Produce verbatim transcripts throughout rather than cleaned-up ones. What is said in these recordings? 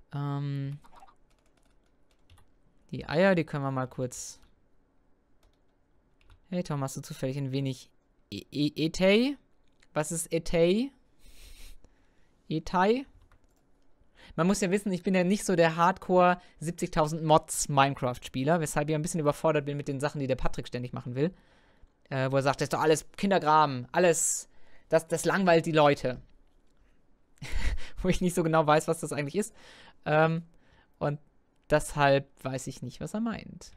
Ähm, die Eier, die können wir mal kurz... Hey Tom, hast du zufällig ein wenig e e Etei? Was ist Etei? Etei? Man muss ja wissen, ich bin ja nicht so der Hardcore siebzigtausend Mods Minecraft-Spieler, weshalb ich ein bisschen überfordert bin mit den Sachen, die der Patrick ständig machen will. Äh, wo er sagt, das ist doch alles Kindergraben, alles, das, das langweilt die Leute. Wo ich nicht so genau weiß, was das eigentlich ist. Ähm, und deshalb weiß ich nicht, was er meint.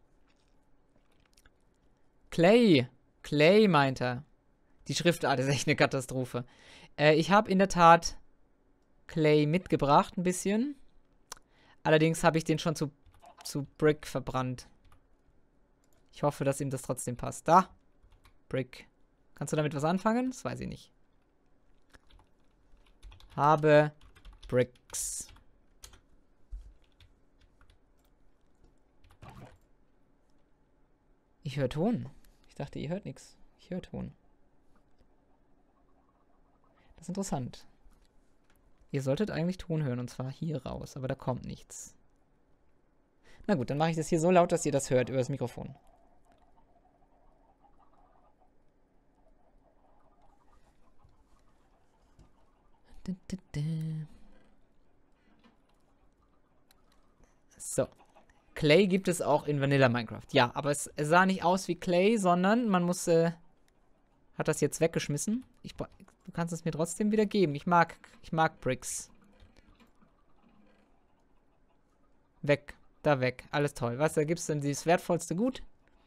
Clay. Clay meint er. Die Schriftart ist echt eine Katastrophe. Äh, ich habe in der Tat Clay mitgebracht, ein bisschen. Allerdings habe ich den schon zu, zu Brick verbrannt. Ich hoffe, dass ihm das trotzdem passt. Da. Brick. Kannst du damit was anfangen? Das weiß ich nicht. Habe Bricks. Ich höre Ton. Ich dachte, ihr hört nichts. Ich höre Ton. Das ist interessant. Ihr solltet eigentlich Ton hören, und zwar hier raus, aber da kommt nichts. Na gut, dann mache ich das hier so laut, dass ihr das hört über das Mikrofon. So. Clay gibt es auch in Vanilla Minecraft. Ja, aber es, es sah nicht aus wie Clay, sondern man muss, äh, hat das jetzt weggeschmissen. Ich, du kannst es mir trotzdem wieder geben. Ich mag, ich mag Bricks. Weg. Da weg. Alles toll. Was, da gibt es denn dieses wertvollste Gut?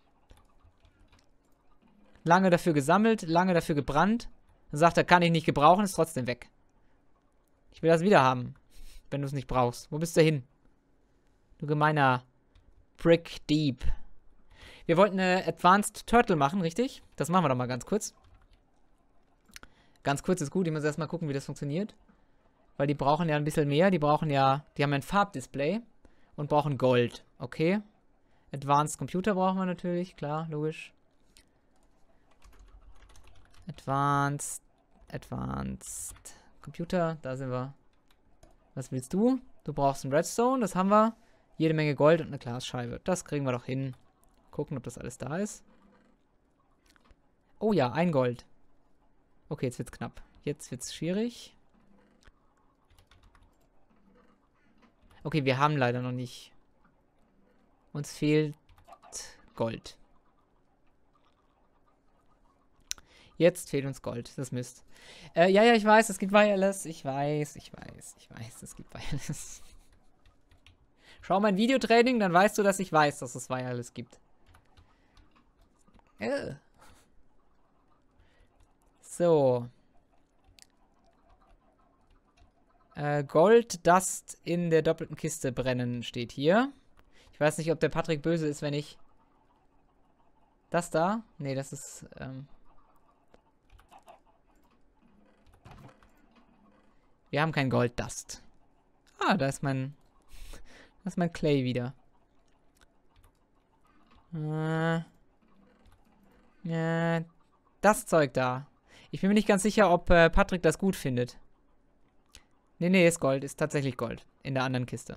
Lange dafür gesammelt, lange dafür gebrannt. Dann sagt er, kann ich nicht gebrauchen, ist trotzdem weg. Ich will das wieder haben, wenn du es nicht brauchst. Wo bist du hin? Du gemeiner Brick Deep. Wir wollten eine Advanced Turtle machen, richtig? Das machen wir doch mal ganz kurz. Ganz kurz ist gut, ich muss erstmal gucken, wie das funktioniert. Weil die brauchen ja ein bisschen mehr. Die brauchen ja, die haben ein Farbdisplay und brauchen Gold. Okay. Advanced Computer brauchen wir natürlich, klar, logisch. Advanced, Advanced Computer, da sind wir. Was willst du? Du brauchst einen Redstone, das haben wir. Jede Menge Gold und eine Glasscheibe. Das kriegen wir doch hin. Gucken, ob das alles da ist. Oh ja, ein Gold. Okay, jetzt wird's knapp. Jetzt wird's schwierig. Okay, wir haben leider noch nicht. Uns fehlt Gold. Jetzt fehlt uns Gold. Das ist Mist. Äh, ja, ja, ich weiß, es gibt Wireless. Ich weiß, ich weiß, ich weiß, es gibt Wireless. Schau mein Videotraining, dann weißt du, dass ich weiß, dass es Wireless gibt. Äh. So. Äh, Gold Dust in der doppelten Kiste brennen steht hier. Ich weiß nicht, ob der Patrick böse ist, wenn ich... Das da? Nee, das ist... Ähm Wir haben kein Gold Dust. Ah, da ist mein... Das ist mein Clay wieder. Äh, äh, das Zeug da. Ich bin mir nicht ganz sicher, ob äh, Patrick das gut findet. Nee, nee, ist Gold. Ist tatsächlich Gold. In der anderen Kiste.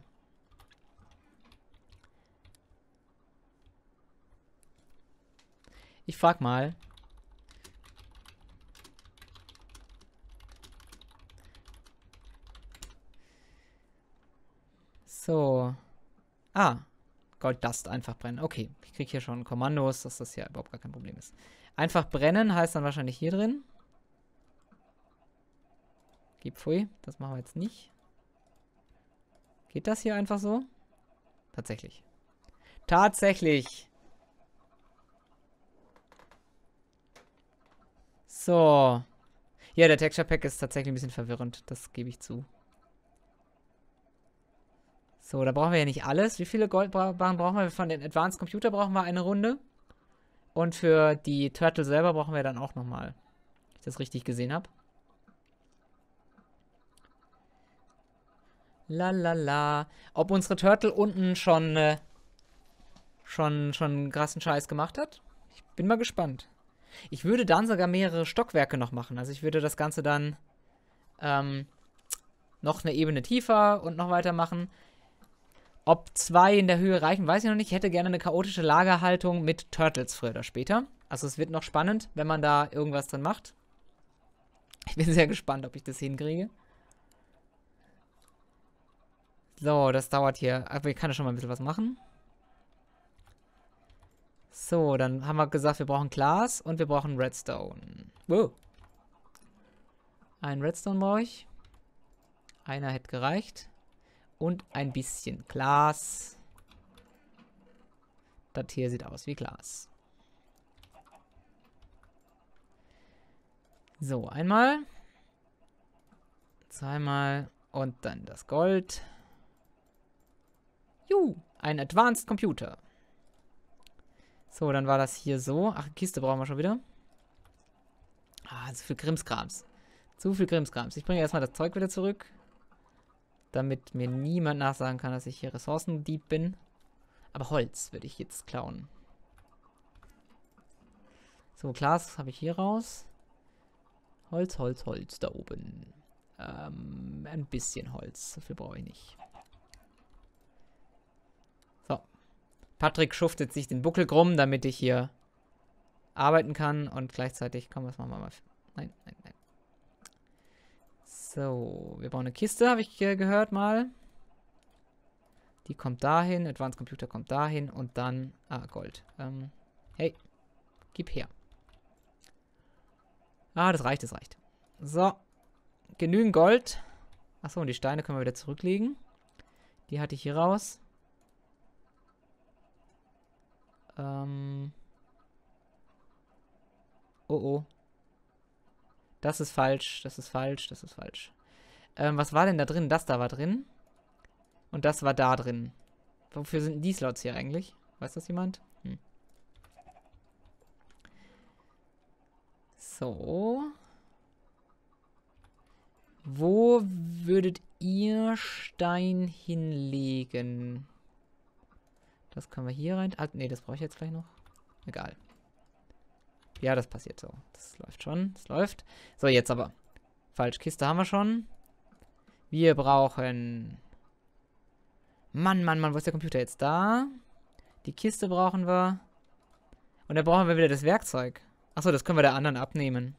Ich frag mal. So. Ah. Gold Dust einfach brennen. Okay. Ich krieg hier schon Kommandos, dass das ja überhaupt gar kein Problem ist. Einfach brennen heißt dann wahrscheinlich hier drin. Gib Pfui. Das machen wir jetzt nicht. Geht das hier einfach so? Tatsächlich. Tatsächlich. So. Ja, der Texture Pack ist tatsächlich ein bisschen verwirrend. Das gebe ich zu. So, da brauchen wir ja nicht alles. Wie viele Goldbarren brauchen wir? Von den Advanced Computer brauchen wir eine Runde. Und für die Turtle selber brauchen wir dann auch nochmal. Wenn ich das richtig gesehen habe. Lalala. Ob unsere Turtle unten schon, äh, schon, schon krassen Scheiß gemacht hat? Ich bin mal gespannt. Ich würde dann sogar mehrere Stockwerke noch machen. Also ich würde das Ganze dann ähm, noch eine Ebene tiefer und noch weitermachen. Ob zwei in der Höhe reichen, weiß ich noch nicht. Ich hätte gerne eine chaotische Lagerhaltung mit Turtles früher oder später. Also es wird noch spannend, wenn man da irgendwas drin macht. Ich bin sehr gespannt, ob ich das hinkriege. So, das dauert hier. Aber ich kann ja schon mal ein bisschen was machen. So, dann haben wir gesagt, wir brauchen Glas und wir brauchen Redstone. Wow. Ein Redstone brauche ich. Einer hätte gereicht. Und ein bisschen Glas. Das hier sieht aus wie Glas. So, einmal. Zweimal. Und dann das Gold. Juhu, ein Advanced Computer. So, dann war das hier so. Ach, Kiste brauchen wir schon wieder. Ah, zu viel Krimskrams. Zu viel Krimskrams. Ich bringe erstmal das Zeug wieder zurück. Damit mir niemand nachsagen kann, dass ich hier Ressourcendieb bin. Aber Holz würde ich jetzt klauen. So, Glas habe ich hier raus. Holz, Holz, Holz da oben. Ähm, ein bisschen Holz. So viel brauche ich nicht. So. Patrick schuftet sich den Buckel krumm, damit ich hier arbeiten kann. Und gleichzeitig... Komm, was machen wir mal? Nein, nein, nein. So, wir bauen eine Kiste, habe ich äh, gehört mal. Die kommt dahin, Advanced Computer kommt dahin und dann... Ah, Gold. Ähm, hey, gib her. Ah, das reicht, das reicht. So, genügend Gold. Achso, und die Steine können wir wieder zurücklegen. Die hatte ich hier raus. Ähm... Oh, oh. Das ist falsch, das ist falsch, das ist falsch. Ähm, was war denn da drin? Das da war drin. Und das war da drin. Wofür sind die Slots hier eigentlich? Weiß das jemand? Hm. So. Wo würdet ihr Stein hinlegen? Das können wir hier rein... Ah, nee, das brauche ich jetzt gleich noch. Egal. Ja, das passiert so. Das läuft schon. Das läuft. So, jetzt aber. Falsch. Kiste haben wir schon. Wir brauchen... Mann, Mann, Mann. Wo ist der Computer jetzt? Da. Die Kiste brauchen wir. Und dann brauchen wir wieder das Werkzeug. Achso, das können wir der anderen abnehmen.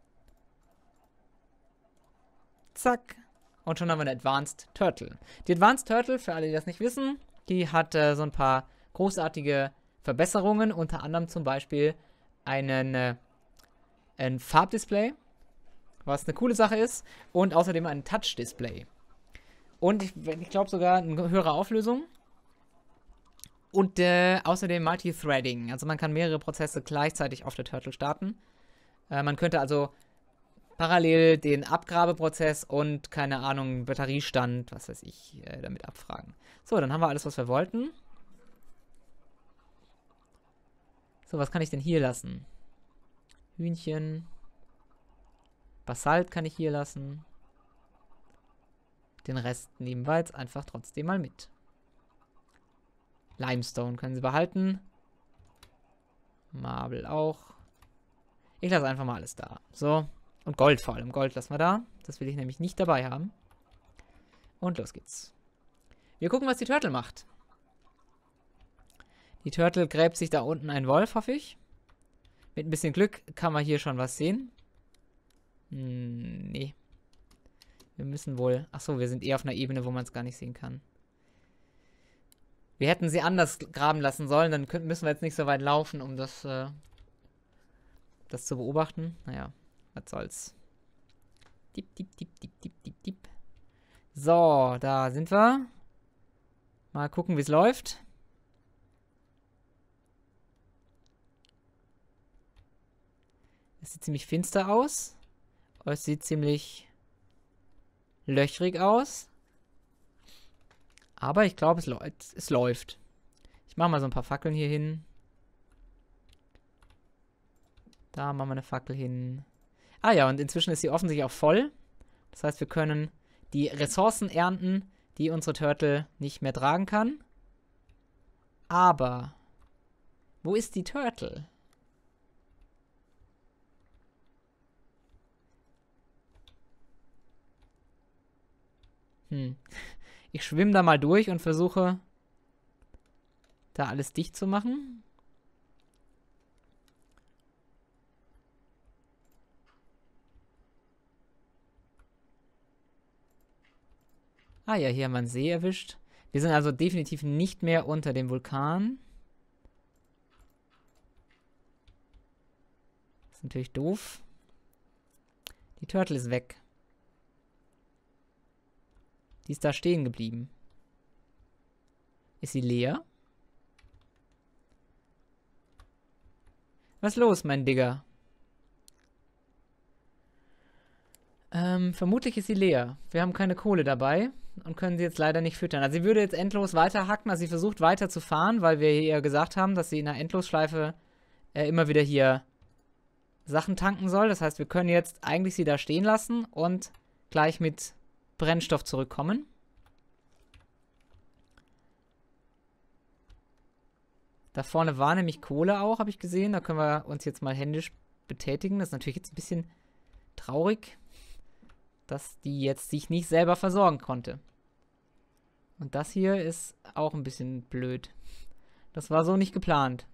Zack. Und schon haben wir eine Advanced Turtle. Die Advanced Turtle, für alle, die das nicht wissen, die hat äh, so ein paar großartige Verbesserungen. Unter anderem zum Beispiel... Einen, äh, ein Farbdisplay, was eine coole Sache ist, und außerdem ein Touch-Display. Und ich, ich glaube sogar eine höhere Auflösung. Und äh, außerdem Multithreading. Also man kann mehrere Prozesse gleichzeitig auf der Turtle starten. Äh, man könnte also parallel den Abgrabeprozess und, keine Ahnung, Batteriestand, was weiß ich, äh, damit abfragen. So, dann haben wir alles, was wir wollten. So, was kann ich denn hier lassen? Hühnchen. Basalt kann ich hier lassen. Den Rest nehmen wir jetzt einfach trotzdem mal mit. Limestone können sie behalten. Marble auch. Ich lasse einfach mal alles da. So. Und Gold vor allem. Gold lassen wir da. Das will ich nämlich nicht dabei haben. Und los geht's. Wir gucken, was die Turtle macht. Die Turtle gräbt sich da unten ein Wolf, hoffe ich. Mit ein bisschen Glück kann man hier schon was sehen. Hm, nee. Wir müssen wohl... Achso, wir sind eher auf einer Ebene, wo man es gar nicht sehen kann. Wir hätten sie anders graben lassen sollen, dann können, müssen wir jetzt nicht so weit laufen, um das, äh, das zu beobachten. Naja, was soll's. Dip, dip, dip, dip, dip, dip, dip. So, da sind wir. Mal gucken, wie es läuft. Es sieht ziemlich finster aus. Es sieht ziemlich löchrig aus. Aber ich glaube, es, es läuft. Ich mache mal so ein paar Fackeln hier hin. Da machen wir eine Fackel hin. Ah ja, und inzwischen ist sie offensichtlich auch voll. Das heißt, wir können die Ressourcen ernten, die unsere Turtle nicht mehr tragen kann. Aber wo ist die Turtle? Hm. Ich schwimme da mal durch und versuche, da alles dicht zu machen. Ah ja, hier haben wir einen See erwischt. Wir sind also definitiv nicht mehr unter dem Vulkan. Das ist natürlich doof. Die Turtle ist weg. Die ist da stehen geblieben. Ist sie leer? Was ist los, mein Digger? Ähm, vermutlich ist sie leer. Wir haben keine Kohle dabei und können sie jetzt leider nicht füttern. Also sie würde jetzt endlos weiterhacken. Also sie versucht weiter zu fahren, weil wir ihr gesagt haben, dass sie in einer Endlosschleife äh, immer wieder hier Sachen tanken soll. Das heißt, wir können jetzt eigentlich sie da stehen lassen und gleich mit Brennstoff zurückkommen. Da vorne war nämlich Kohle auch, habe ich gesehen. Da können wir uns jetzt mal händisch betätigen. Das ist natürlich jetzt ein bisschen traurig, dass die jetzt sich nicht selber versorgen konnte. Und das hier ist auch ein bisschen blöd. Das war so nicht geplant.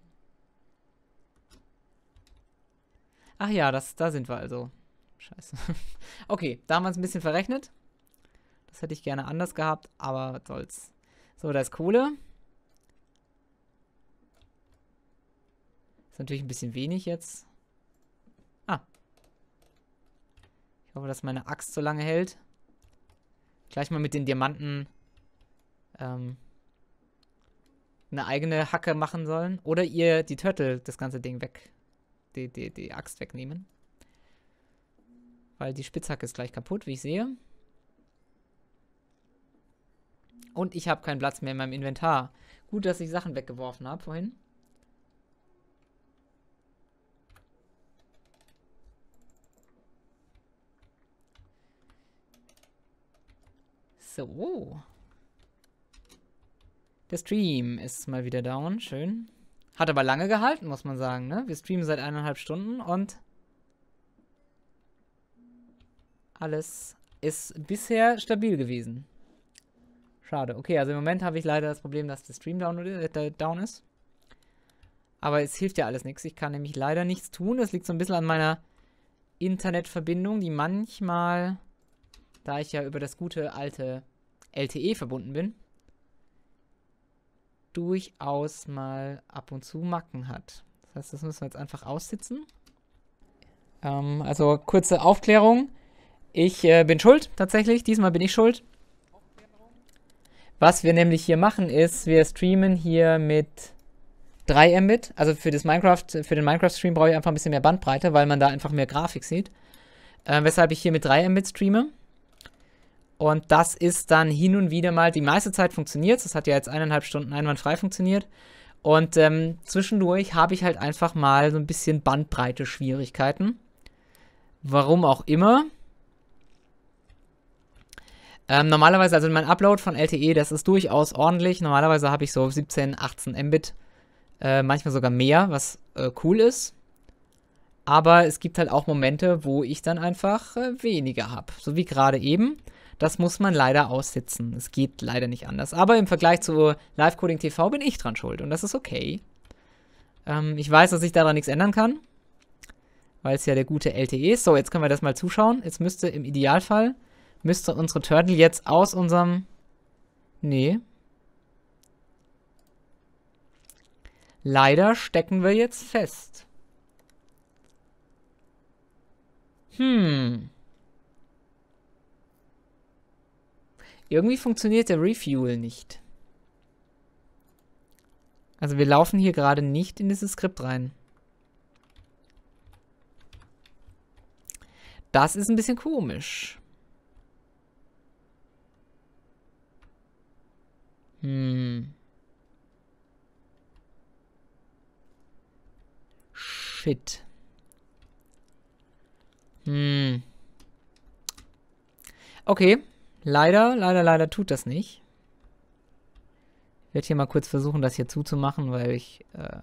Ach ja, das, da sind wir also. Scheiße. Okay, da haben wir uns ein bisschen verrechnet. Das hätte ich gerne anders gehabt, aber was soll's. So, da ist Kohle. Ist natürlich ein bisschen wenig jetzt. Ah. Ich hoffe, dass meine Axt so lange hält. Gleich mal mit den Diamanten ähm, eine eigene Hacke machen sollen. Oder ihr die Turtle das ganze Ding weg. Die, die, die Axt wegnehmen. Weil die Spitzhacke ist gleich kaputt, wie ich sehe. Und ich habe keinen Platz mehr in meinem Inventar. Gut, dass ich Sachen weggeworfen habe vorhin. So. Der Stream ist mal wieder down. Schön. Hat aber lange gehalten, muss man sagen, ne? Wir streamen seit eineinhalb Stunden und alles ist bisher stabil gewesen. Schade. Okay, also im Moment habe ich leider das Problem, dass der Stream down, äh, down ist. Aber es hilft ja alles nichts. Ich kann nämlich leider nichts tun. Das liegt so ein bisschen an meiner Internetverbindung, die manchmal, da ich ja über das gute alte L T E verbunden bin, durchaus mal ab und zu Macken hat. Das heißt, das müssen wir jetzt einfach aussitzen. Ähm, also kurze Aufklärung. Ich äh, bin schuld, tatsächlich. Diesmal bin ich schuld. Was wir nämlich hier machen ist, wir streamen hier mit drei Mbit. Also für das Minecraft, für den Minecraft-Stream brauche ich einfach ein bisschen mehr Bandbreite, weil man da einfach mehr Grafik sieht. Äh, weshalb ich hier mit drei Mbit streame. Und das ist dann hin und wieder mal, die meiste Zeit funktioniert es. Das hat ja jetzt eineinhalb Stunden einwandfrei funktioniert. Und ähm, zwischendurch habe ich halt einfach mal so ein bisschen Bandbreite-Schwierigkeiten. Warum auch immer. Ähm, normalerweise, also mein Upload von L T E, das ist durchaus ordentlich. Normalerweise habe ich so siebzehn, achtzehn Mbit. Äh, manchmal sogar mehr, was äh, cool ist. Aber es gibt halt auch Momente, wo ich dann einfach äh, weniger habe. So wie gerade eben. Das muss man leider aussitzen. Es geht leider nicht anders. Aber im Vergleich zu Live-Coding T V bin ich dran schuld. Und das ist okay. Ähm, ich weiß, dass ich daran nichts ändern kann. Weil es ja der gute L T E ist. So, jetzt können wir das mal zuschauen. Jetzt müsste im Idealfall, müsste unsere Turtle jetzt aus unserem... Nee. Leider stecken wir jetzt fest. Hm... Irgendwie funktioniert der Refuel nicht. Also wir laufen hier gerade nicht in dieses Skript rein. Das ist ein bisschen komisch. Hm. Shit. Hm. Okay. Leider, leider, leider tut das nicht. Ich werde hier mal kurz versuchen, das hier zuzumachen, weil ich äh,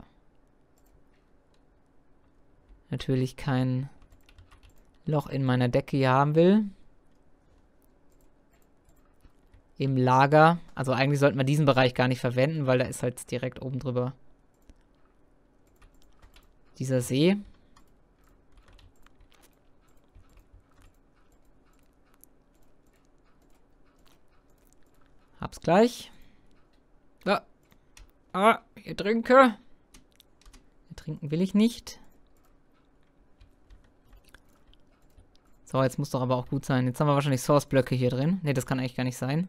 natürlich kein Loch in meiner Decke hier haben will. im Lager. Also eigentlich sollten wir diesen Bereich gar nicht verwenden, weil da ist halt direkt oben drüber dieser See. Hab's gleich. Ah, ah ich trinke. Trinken will ich nicht. So, jetzt muss doch aber auch gut sein. Jetzt haben wir wahrscheinlich Source-Blöcke hier drin. Ne, das kann eigentlich gar nicht sein.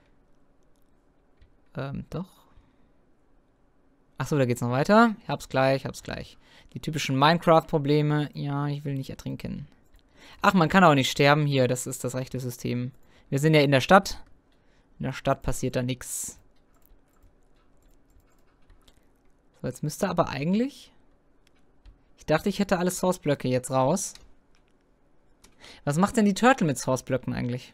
Ähm, doch. Achso, da geht's noch weiter. Ich hab's gleich, hab's gleich. Die typischen Minecraft-Probleme. Ja, ich will nicht ertrinken. Ach, man kann auch nicht sterben hier. Das ist das rechte System. Wir sind ja in der Stadt. In der Stadt passiert da nichts. So, jetzt müsste aber eigentlich... Ich dachte, ich hätte alle Source-Blöcke jetzt raus. Was macht denn die Turtle mit Source-Blöcken eigentlich?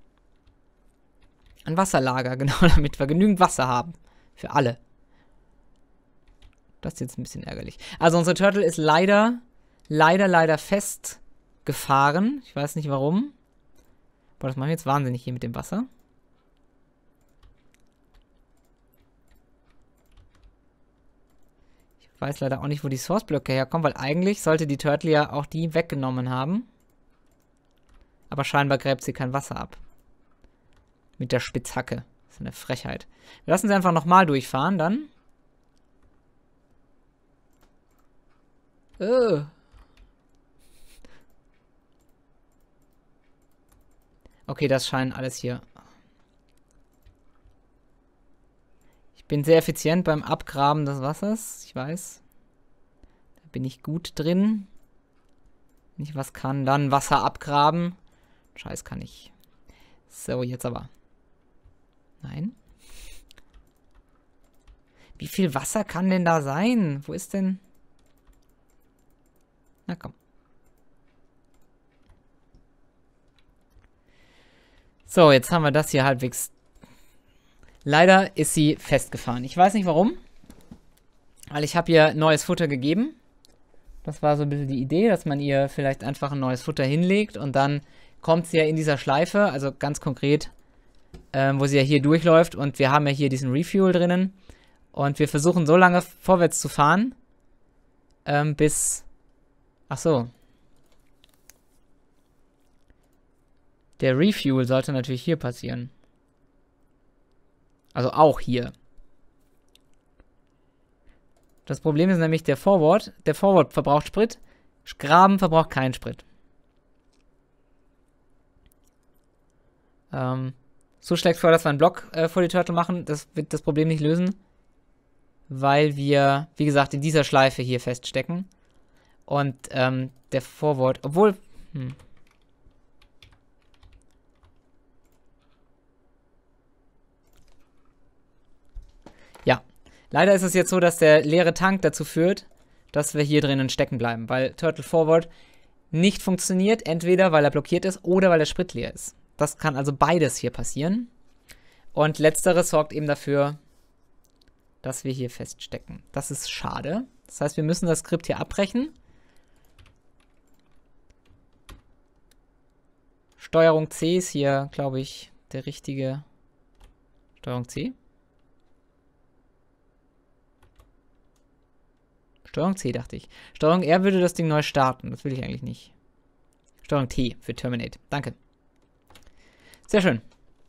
Ein Wasserlager, genau, damit wir genügend Wasser haben. Für alle. Das ist jetzt ein bisschen ärgerlich. Also unsere Turtle ist leider, leider, leider festgefahren. Ich weiß nicht warum. Boah, das machen wir jetzt wahnsinnig hier mit dem Wasser. Ich weiß leider auch nicht, wo die Source-Blöcke herkommen, weil eigentlich sollte die Turtle ja auch die weggenommen haben. Aber scheinbar gräbt sie kein Wasser ab. Mit der Spitzhacke. Das ist eine Frechheit. Wir lassen sie einfach nochmal durchfahren, dann. Oh. Okay, das scheint alles hier. Ich bin sehr effizient beim Abgraben des Wassers. Ich weiß. Da bin ich gut drin. Wenn ich was kann, dann Wasser abgraben. Scheiß kann ich. So, jetzt aber. Nein. Wie viel Wasser kann denn da sein? Wo ist denn... Na komm. So, jetzt haben wir das hier halbwegs... Leider ist sie festgefahren. Ich weiß nicht warum. Weil ich habe ihr neues Futter gegeben. Das war so ein bisschen die Idee, dass man ihr vielleicht einfach ein neues Futter hinlegt und dann kommt sie ja in dieser Schleife, also ganz konkret, ähm, wo sie ja hier durchläuft und wir haben ja hier diesen Refuel drinnen und wir versuchen so lange vorwärts zu fahren, ähm, bis... Ach so. Der Refuel sollte natürlich hier passieren. Also auch hier. Das Problem ist nämlich der Forward. Der Forward verbraucht Sprit. Graben verbraucht keinen Sprit. Ähm, so schlägt vor, dass wir einen Block äh, vor die Turtle machen. Das wird das Problem nicht lösen. Weil wir, wie gesagt, in dieser Schleife hier feststecken. Und ähm, der Forward, obwohl... Hm. Ja, leider ist es jetzt so, dass der leere Tank dazu führt, dass wir hier drinnen stecken bleiben. Weil Turtle Forward nicht funktioniert, entweder weil er blockiert ist oder weil der Sprit leer ist. Das kann also beides hier passieren. Und letzteres sorgt eben dafür, dass wir hier feststecken. Das ist schade. Das heißt, wir müssen das Skript hier abbrechen. Steuerung C ist hier, glaube ich, der richtige... Steuerung C? Steuerung C, dachte ich. Steuerung R würde das Ding neu starten. Das will ich eigentlich nicht. Steuerung T für Terminate. Danke. Sehr schön.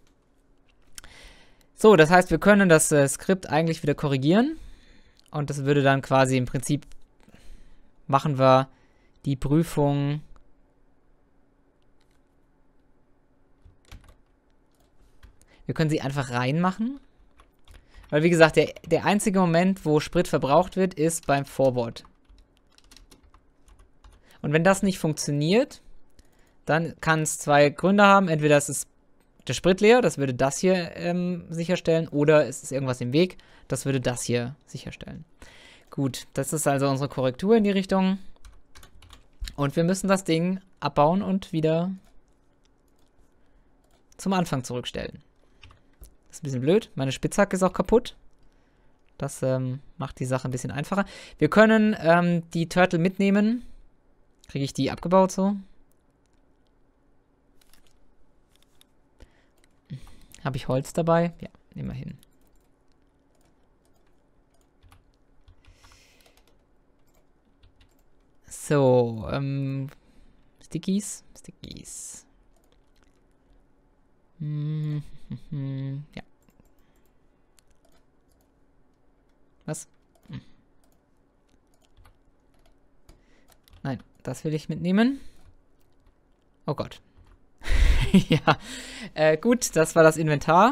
So, das heißt, wir können das äh, Skript eigentlich wieder korrigieren. Und das würde dann quasi im Prinzip machen wir die Prüfung... Wir können sie einfach reinmachen. Weil, wie gesagt, der, der einzige Moment, wo Sprit verbraucht wird, ist beim Forward. Und wenn das nicht funktioniert, dann kann es zwei Gründe haben. Entweder es ist der Sprit leer, das würde das hier ähm, sicherstellen, oder es ist irgendwas im Weg, das würde das hier sicherstellen. Gut, das ist also unsere Korrektur in die Richtung. Und wir müssen das Ding abbauen und wieder zum Anfang zurückstellen. Das ist ein bisschen blöd. Meine Spitzhacke ist auch kaputt. Das ähm, macht die Sache ein bisschen einfacher. Wir können ähm, die Turtle mitnehmen. Kriege ich die abgebaut so? Habe ich Holz dabei? Ja, immerhin. So, ähm, Stickies, Stickies. Hm, hm, hm, ja. Was? Hm. Nein, das will ich mitnehmen. Oh Gott. Ja, äh, gut, das war das Inventar.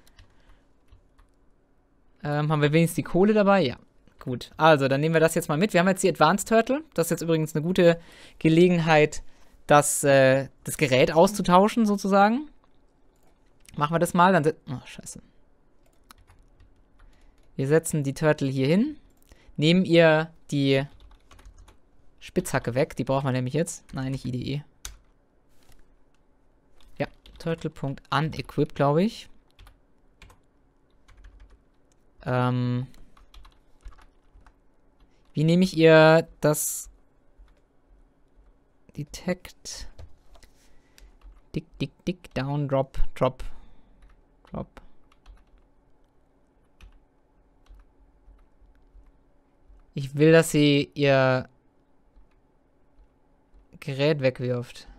Ähm, haben wir wenigstens die Kohle dabei? Ja, gut. Also, dann nehmen wir das jetzt mal mit. Wir haben jetzt die Advanced Turtle. Das ist jetzt übrigens eine gute Gelegenheit, das, äh, das Gerät auszutauschen, sozusagen. Machen wir das mal, dann... Oh, scheiße. Wir setzen die Turtle hier hin. Nehmen ihr die Spitzhacke weg. Die brauchen wir nämlich jetzt. Nein, nicht I D E. Ja, Turtle.unequip, glaube ich. Ähm... Wie nehme ich ihr das Detect Dick, dick, dick, down, drop, drop, drop. Ich will, dass sie ihr Gerät wegwirft.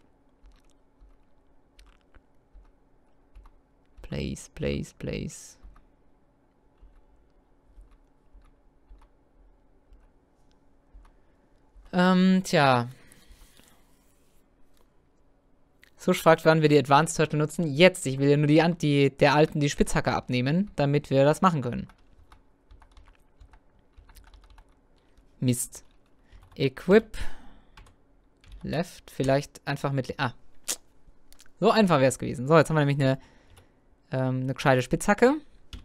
Place, place, place. Ähm, tja. So fragt, wann wir die Advanced Turtle nutzen. Jetzt. Ich will ja nur die, die der alten die Spitzhacke abnehmen, damit wir das machen können. Mist. Equip. Left. Vielleicht einfach mit... Ah. So einfach wäre es gewesen. So, jetzt haben wir nämlich eine, ähm, eine gescheite Spitzhacke.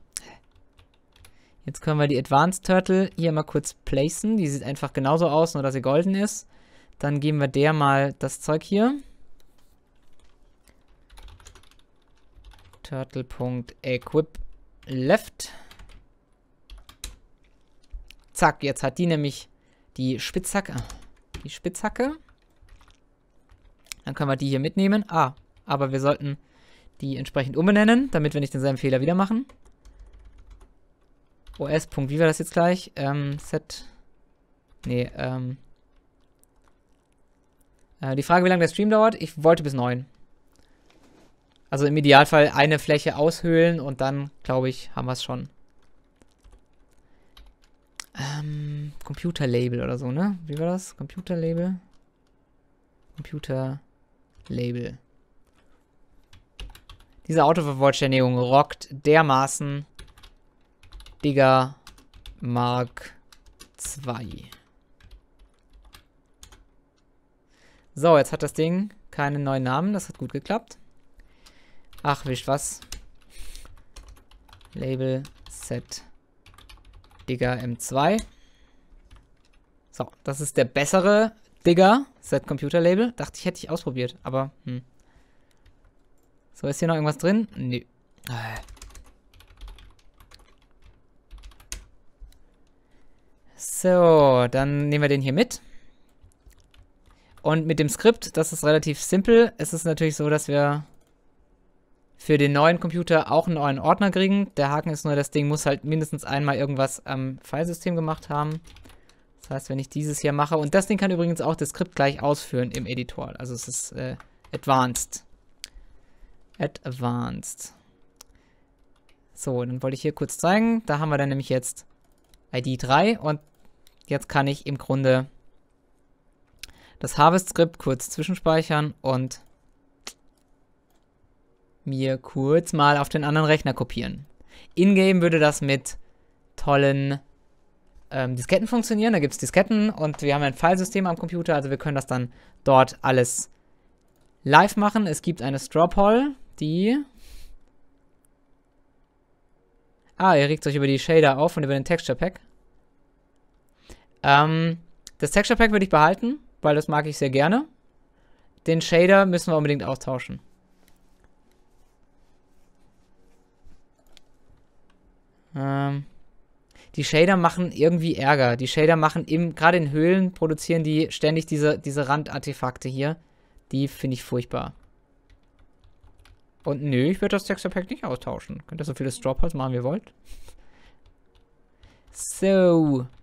Jetzt können wir die Advanced Turtle hier mal kurz placen. Die sieht einfach genauso aus, nur dass sie golden ist. Dann geben wir der mal das Zeug hier. Turtle.equip left. Zack, jetzt hat die nämlich die Spitzhacke. Die Spitzhacke. Dann können wir die hier mitnehmen. Ah, aber wir sollten die entsprechend umbenennen, damit wir nicht denselben Fehler wieder machen. O S. Wie war das jetzt gleich? Ähm, Set. Nee, ähm. Äh, die Frage, wie lange der Stream dauert? Ich wollte bis neun. Also im Idealfall eine Fläche aushöhlen und dann, glaube ich, haben wir es schon. Ähm, Computer-Label oder so, ne? Wie war das? Computer-Label? Computer-Label. Diese Autovervollständigung rockt dermaßen. Digger Mark zwei. So, jetzt hat das Ding keinen neuen Namen. Das hat gut geklappt. Ach, wischt was. Label Set Digger M zwei. So, das ist der bessere Digger Set Computer Label. Dachte ich, hätte ich ausprobiert, aber hm. So, ist hier noch irgendwas drin? Nö. So, dann nehmen wir den hier mit. Und mit dem Skript, das ist relativ simpel. Es ist natürlich so, dass wir für den neuen Computer auch einen neuen Ordner kriegen. Der Haken ist nur, das Ding muss halt mindestens einmal irgendwas am Filesystem gemacht haben. Das heißt, wenn ich dieses hier mache, und das Ding kann übrigens auch das Skript gleich ausführen im Editor. Also es ist äh, Advanced. Advanced. So, dann wollte ich hier kurz zeigen. Da haben wir dann nämlich jetzt I D drei und jetzt kann ich im Grunde das Harvest-Skript kurz zwischenspeichern und mir kurz mal auf den anderen Rechner kopieren. In-game würde das mit tollen ähm, Disketten funktionieren. Da gibt es Disketten und wir haben ein Filesystem am Computer, also wir können das dann dort alles live machen. Es gibt eine Straw-Poll, die... Ah, ihr regt euch über die Shader auf und über den Texture Pack. Ähm, das Texture Pack würde ich behalten, weil das mag ich sehr gerne. Den Shader müssen wir unbedingt austauschen. Ähm, die Shader machen irgendwie Ärger. Die Shader machen im, gerade in Höhlen produzieren die ständig diese, diese Randartefakte hier. Die finde ich furchtbar. Und nö, ich würde das Texture Pack nicht austauschen. Könnt ihr so viele Straw Poles machen, wie ihr wollt. So.